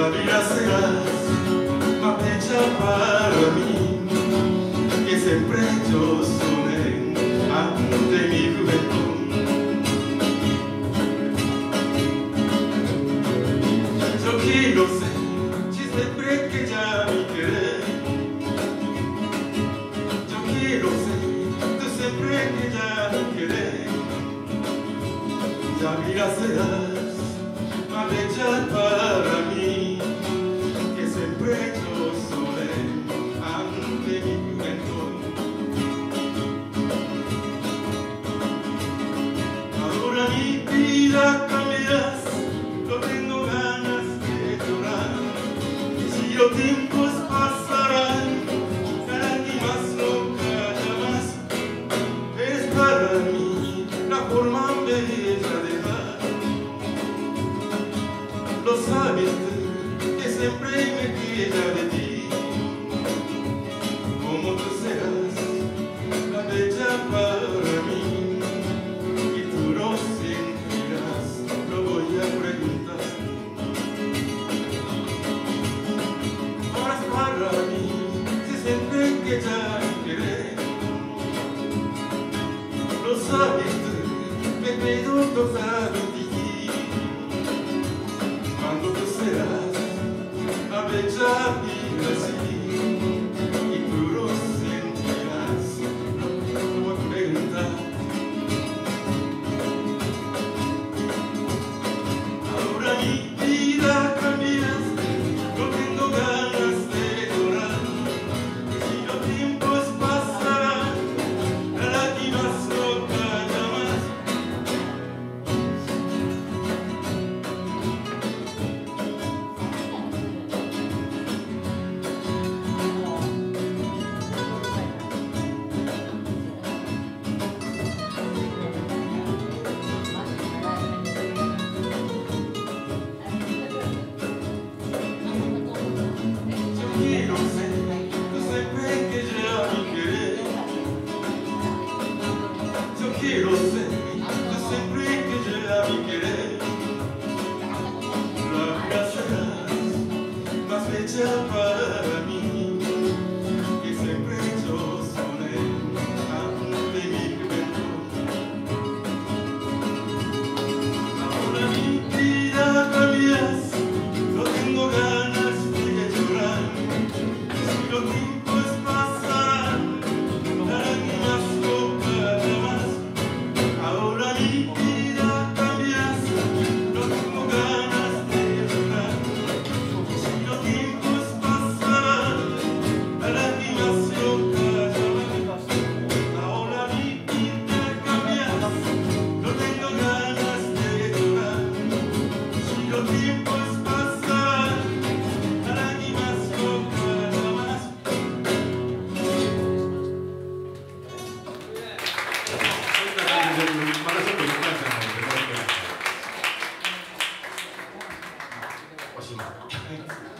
La vida serás más bella para mí, que siempre yo soñé ante mi juventud. Yo quiero ser, si siempre que ya me querés. Yo quiero ser, tú siempre que ya me querés. La vida serás más bella para mí, que siempre yo soñé ante mi juventud. Ahora mi vida cambiarás, no tengo ganas de llorar. Y si los tiempos pasarán, cada día más nunca más. Es para mí la forma bella de dar. Lo sabes tú, que siempre me queda de ti. Como tú serás la bella para mí, y tú lo sentirás, lo voy a preguntar. Ahora es para mí, si siempre que ya me querés. Lo sabes tú, me quedo total de ti. Cuando tú serás la bella vida así, y tú lo sentirás, no voy a preguntar. Ahora mi vida cambiaste, no tengo ganas de llorar. Y si los tiempos pasarán, la lágrima no calla más. Quiero ser, yo siempre que ya me querés. Yo quiero ser, yo siempre que ya me querés. La vida serás más bella para mí, que siempre yo soñé ante mi juventud. Ahora mi vida cambias, no tengo ganas de llorar. Si los tiempos pasarán, la lágrima no caerá más. Ahora mi vida cambias, no tengo ganas de llorar. Si los tiempos pasarán, la lágrima no caerá más. Ahora mi vida cambias, no tengo ganas de llorar. Si los tiempos pasarán, la lágrima no caerá más. おしまい。